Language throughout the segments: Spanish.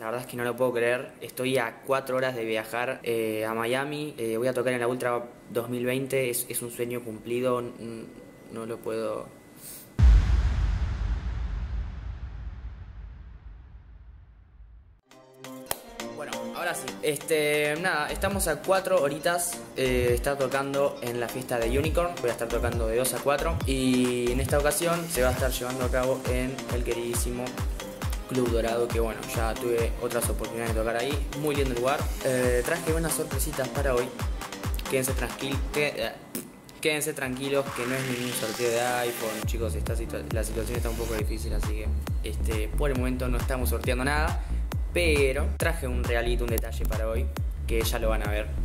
La verdad es que no lo puedo creer. Estoy a 4 horas de viajar a Miami. Voy a tocar en la Ultra 2020. Es un sueño cumplido. No lo puedo... Bueno, ahora sí. Nada, estamos a 4 horitas de estar tocando en la fiesta de Unicorn. Voy a estar tocando de 2 a 4. Y en esta ocasión se va a estar llevando a cabo en el queridísimo Club Dorado, que bueno, ya tuve otras oportunidades de tocar ahí. Muy lindo lugar. Traje unas sorpresitas para hoy. Quédense tranquilos que no es ningún sorteo de iPhone. Chicos, la situación está un poco difícil, así que por el momento no estamos sorteando nada. Pero traje un regalito, un detalle para hoy, que ya lo van a ver.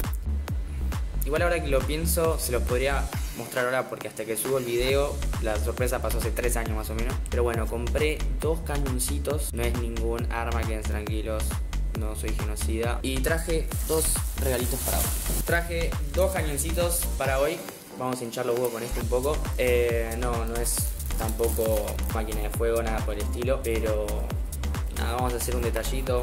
Igual ahora que lo pienso, se los podría mostrar ahora porque hasta que subo el video, la sorpresa pasó hace 3 años más o menos. Pero bueno, compré 2 cañoncitos, no es ningún arma, quédense tranquilos, no soy genocida. Y traje 2 regalitos para hoy. Traje 2 cañoncitos para hoy, vamos a hinchar los huevos con esto un poco. No es tampoco máquina de fuego, nada por el estilo, pero nada, vamos a hacer un detallito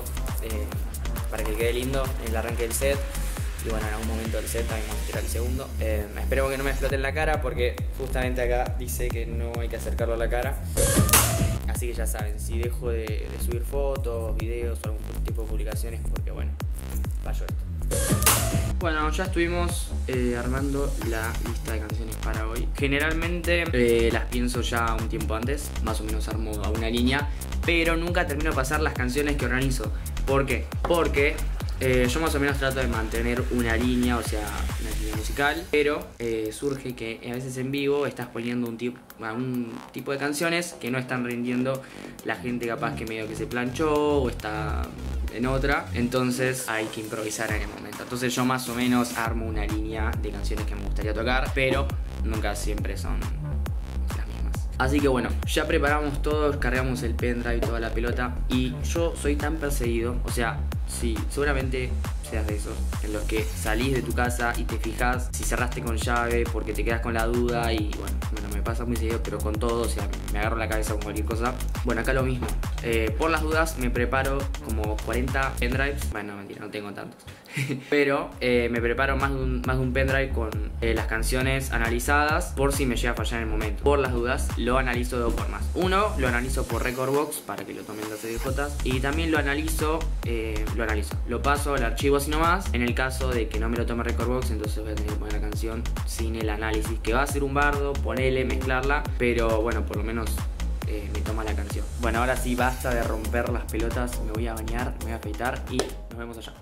para que quede lindo en el arranque del set. Y bueno, en algún momento del set también vamos a tirar el segundo. Espero que no me explote en la cara porque justamente acá dice que no hay que acercarlo a la cara. Así que ya saben, si dejo de subir fotos, videos o algún tipo de publicaciones, porque bueno, falló esto. Bueno, ya estuvimos armando la lista de canciones para hoy. Generalmente las pienso ya un tiempo antes, más o menos armo a una línea, pero nunca termino de pasar las canciones que organizo. ¿Por qué? Porque yo más o menos trato de mantener una línea, o sea, una línea musical, pero surge que a veces en vivo estás poniendo un tipo de canciones que no están rindiendo. La gente capaz que medio que se planchó o está en otra, entonces hay que improvisar en el momento. Entonces yo más o menos armo una línea de canciones que me gustaría tocar, pero nunca siempre son las mismas. Así que bueno, ya preparamos todo, cargamos el pendrive, toda la pelota. Y yo soy tan perseguido, o sea, sí, seguramente seas de esos en los que salís de tu casa y te fijas si cerraste con llave porque te quedas con la duda. Y bueno, me pasa muy seguido, pero con todo, o sea, me agarro la cabeza con cualquier cosa. Bueno, acá lo mismo, por las dudas me preparo como 40 pendrives. Bueno, no, mentira, no tengo tantos. Pero me preparo más de un pendrive con las canciones analizadas por si me llega a fallar en el momento. Por las dudas lo analizo de 2 formas. Uno, lo analizo por Recordbox para que lo tomen las CDJs. Y también lo paso al archivo así nomás. En el caso de que no me lo tome Recordbox, entonces voy a tener que poner la canción sin el análisis, que va a ser un bardo, ponele, mezclarla, pero bueno, por lo menos me toma la canción. Bueno, ahora sí, basta de romper las pelotas. Me voy a bañar, me voy a afeitar y nos vemos allá.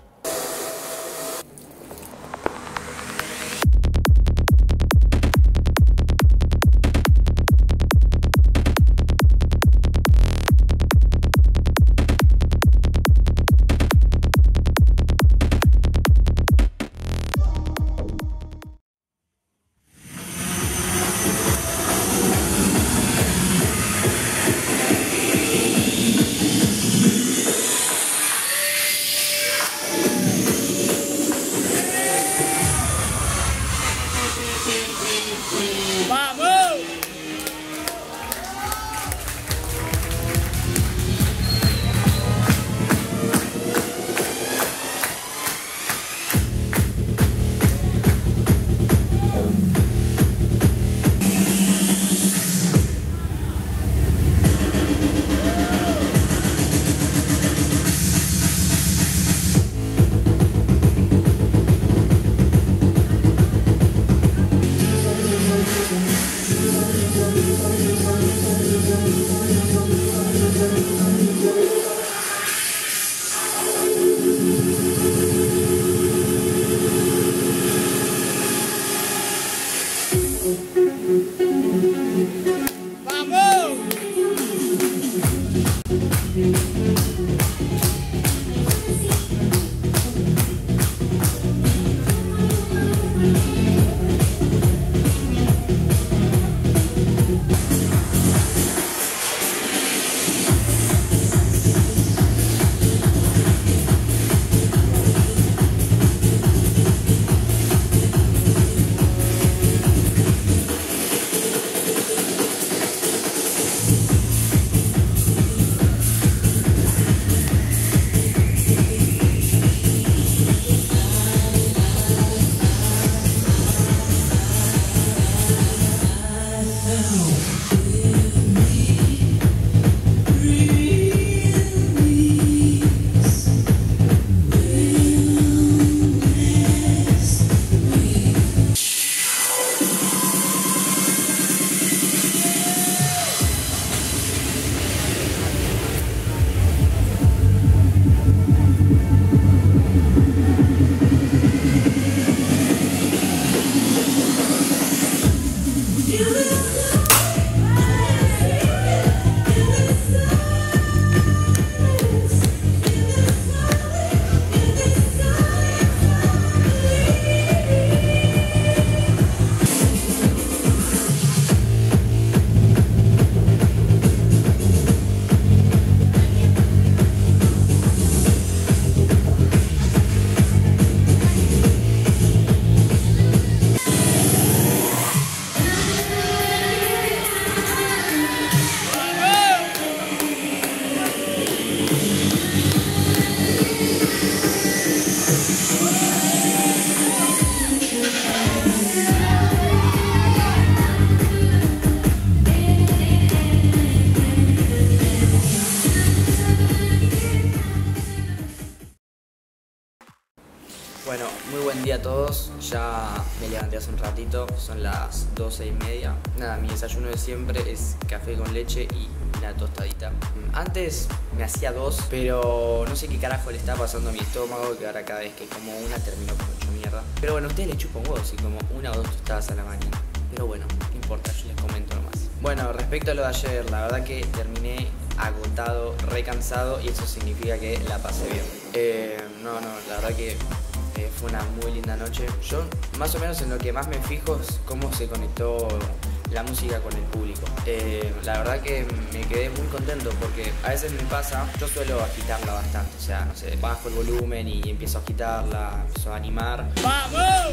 Bueno, muy buen día a todos. Ya me levanté hace un ratito, son las 12:30. Nada, mi desayuno de siempre es café con leche y una tostadita. Antes me hacía 2, pero no sé qué carajo le está pasando a mi estómago, que ahora cada vez que como una termino como hecho mierda. Pero bueno, a ustedes les chupan huevos y como 1 o 2 tostadas a la mañana. Pero bueno, no importa, yo les comento nomás. Bueno, respecto a lo de ayer, la verdad que terminé agotado, recansado, y eso significa que la pasé bien. La verdad que fue una muy linda noche. Yo más o menos en lo que más me fijo es cómo se conectó la música con el público. La verdad que me quedé muy contento porque a veces me pasa, yo suelo agitarla bastante, o sea, no sé, bajo el volumen y empiezo a agitarla, empiezo a animar. ¡Vamos!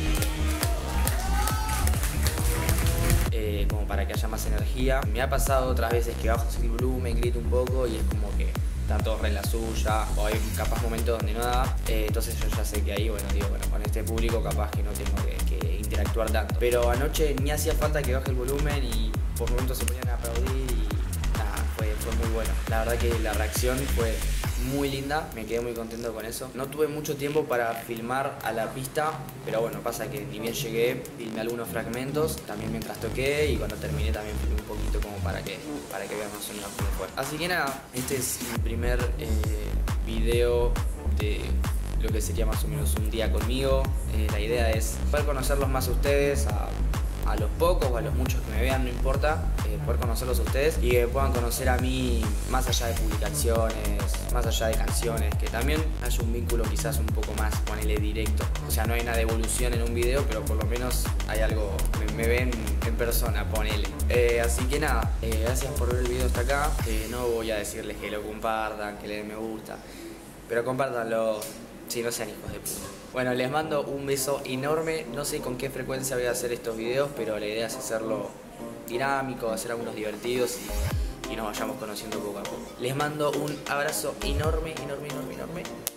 Como para que haya más energía. Me ha pasado otras veces que bajo el volumen, grito un poco y es como que están todos re en la suya, o hay capaz momentos donde no da, entonces yo ya sé que ahí, bueno, con este público capaz que no tengo que interactuar tanto. Pero anoche ni hacía falta que baje el volumen y por momentos se ponían a aplaudir y nada, fue muy bueno. La verdad que la reacción fue muy linda, me quedé muy contento con eso. No tuve mucho tiempo para filmar a la pista, pero bueno, pasa que ni bien llegué, filmé algunos fragmentos, también mientras toqué, y cuando terminé también filmé un poquito como para que vean más o menos cómo fue. Así que nada, este es mi primer video de lo que sería más o menos un día conmigo. La idea es poder conocerlos más a ustedes, a los pocos o a los muchos que me vean, no importa, poder conocerlos a ustedes y que puedan conocer a mí más allá de publicaciones, más allá de canciones, que también haya un vínculo quizás un poco más, ponele, directo. O sea, no hay una devolución en un video, pero por lo menos hay algo, me ven en persona, ponele. Así que nada, gracias por ver el video hasta acá. No voy a decirles que lo compartan, que le den me gusta, pero compártanlo. Si no sean hijos de puta. Bueno, les mando un beso enorme. No sé con qué frecuencia voy a hacer estos videos, pero la idea es hacerlo dinámico, hacer algunos divertidos y nos vayamos conociendo poco a poco. Les mando un abrazo enorme, enorme, enorme, enorme.